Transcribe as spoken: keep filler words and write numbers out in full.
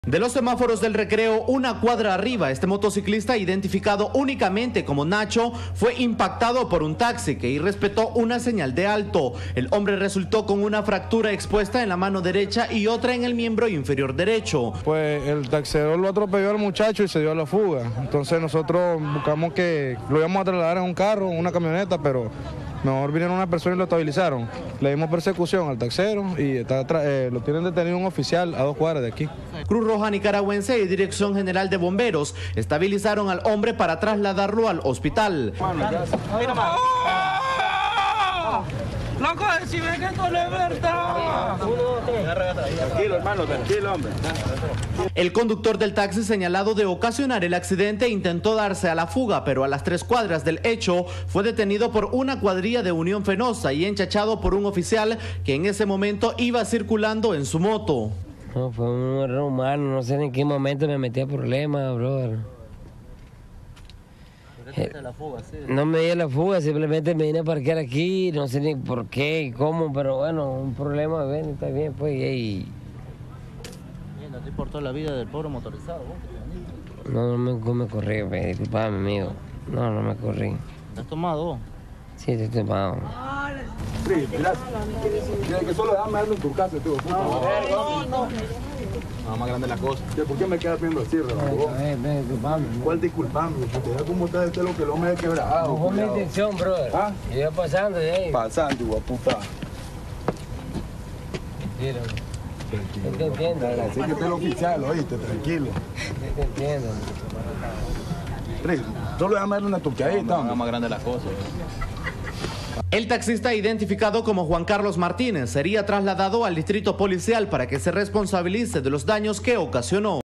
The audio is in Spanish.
De los semáforos del Recreo, una cuadra arriba, este motociclista, identificado únicamente como Nacho, fue impactado por un taxi que irrespetó una señal de alto. El hombre resultó con una fractura expuesta en la mano derecha y otra en el miembro inferior derecho. Pues el taxero lo atropelló al muchacho y se dio a la fuga. Entonces nosotros buscamos que lo íbamos a trasladar en un carro, en una camioneta, pero mejor vinieron una persona y lo estabilizaron. Le dimos persecución al taxero y está, eh, lo tienen detenido un oficial a dos cuadras de aquí. Cruz Roja Nicaragüense y Dirección General de Bomberos estabilizaron al hombre para trasladarlo al hospital. Loco, si ven que esto no es verdad. Tranquilo, hermano, tranquilo, hombre. El conductor del taxi señalado de ocasionar el accidente intentó darse a la fuga, pero a las tres cuadras del hecho fue detenido por una cuadrilla de Unión Fenosa y enchachado por un oficial que en ese momento iba circulando en su moto. No, fue un error humano, no sé en qué momento me metí a problemas, brother. La fuga, sí. No me di la fuga, simplemente me vine a parquear aquí, no sé ni por qué y cómo, pero bueno, un problema, ven, está bien, pues, y... ¿No te importó la vida del pobre motorizado? ¿Vos? No, no me, no me corrí, pues, disculpame, amigo. No, no me corrí. ¿Te has tomado vos? Sí, te he tomado. Sí, mira, tiene que solo déjame darle en tu casa, tú. No, no, no. No, más grande la cosa. ¿Por qué me quedas viendo así, Raúl? Ven, ven, disculpame. ¿Cuál disculpame? Porque ya como está este lo que el hombre es quebrado. No fue mi intención, brother. ¿Ah? Yo iba pasando de ahí. Pasando, guaputa. Mentira. Yo te entiendo. Así que usted es el oficial, oíste, tranquilo. Yo te entiendo. Rick, solo déjame darle una toqueadita. No, no, más grande la cosa. El taxista, identificado como Juan Carlos Martínez, sería trasladado al distrito policial para que se responsabilice de los daños que ocasionó.